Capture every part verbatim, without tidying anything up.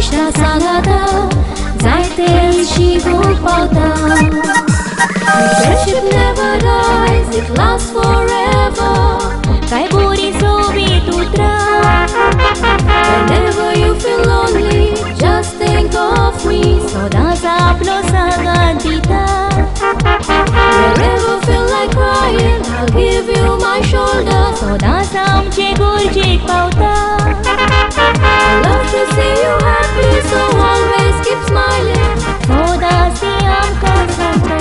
इश्टा सांगाता जायते शिकूंक पावता. Friendship never dies, it lasts forever. काय बोरी सोबीत उतरा. Whenever you feel lonely, just think of me. सदांच आपलो सांगात दिता. Wherever feel like crying, I'll give you my shoulder. सदांच आमचे गरजेक पावता. I love to see you happy, so always keep smiling. सदांच ती आमकां सांगता.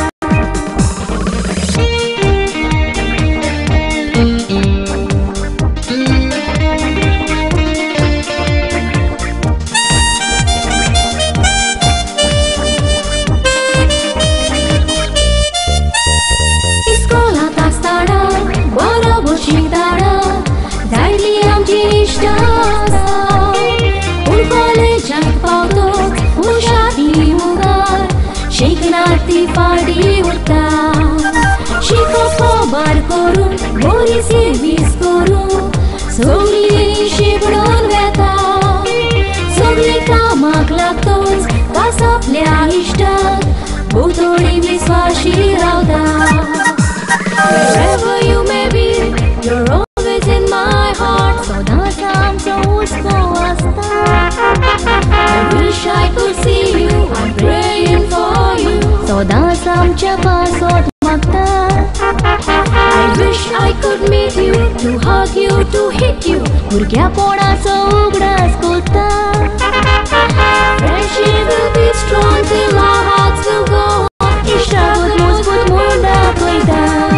शिकनाती फाडी उरता. शिकोवप खबर करून बरी सर्वीस करून सगळीं शिकून वेता. सगळीं कामाक लागतोच कास आपल्या इश्टाक भोवतणी विस्वाशी रावता. Wherever you may be, you're always in my heart. सदांच आमचो हुस्को आसता. I wish I could see you, I'm praying for you. सदांच आमच्या पासोत मागता. I wish I could meet you, to hug you, to hit you. भुरग्यापणाचो उगडास कोत्ता. Friendship will be strong till our hearts will go on. इश्टागत मजबूत म्हूण दाखयता.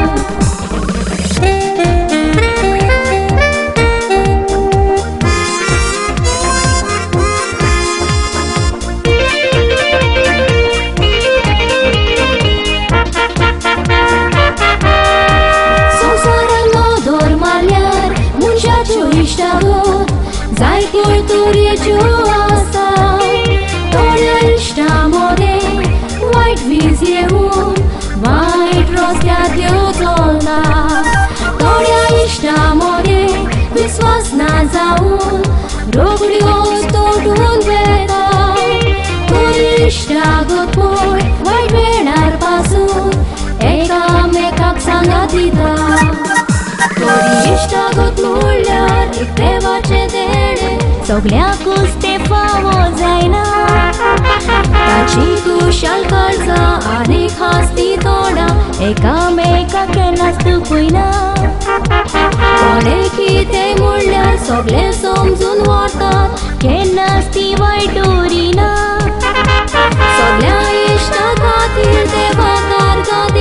इश्टागत जायत्यो तरेच्यो आसता. थोड्या इश्टा मदें वायट वीज येवन वायट रस्त्यार त्यो चलता. थोड्या इश्टा मदें विस्वास ना जावन रोखड्योच तोडून वेता. थोडी इश्टागत पळय वायट वेळार पासून एकामेकाक सांगात दिता. थोडी इश्टागत म्हणल्यार एक देवाचें देणें. सगळ्याकूच तें फावो जायना. ताची खुशाल काळजां आनी खास्ती तोंडां एकामेकाक केन्नाच दुखयना. कोणें कितें म्हणल्यार सगळें समजून व्हरतात केन्नाच ती वायट उरिना. सगळ्या इश्टां खातीर देवाक आर्गां